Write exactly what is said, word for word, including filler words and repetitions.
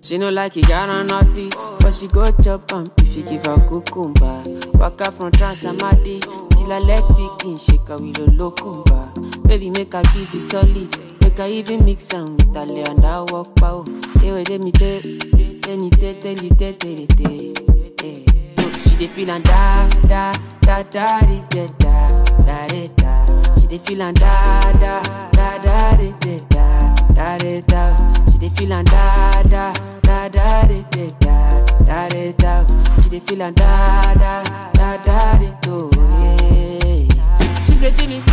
She no like it, got on naughty, but she go chop am if you give her cucumber. Waka from Transamadi till her leg begin shake her with a locumba. Baby, make her give you solid, make her even mix am with her lay and her walk pow. Hey, wait, let me tell, let me tell, tell you, tell, tell you, tell you. She dey feelin' da da da da da da da da da. She dey feelin' da da da da da da da da da. She dey feelin' da da da da da da da da da. She dey feelin' da da da da da. She say till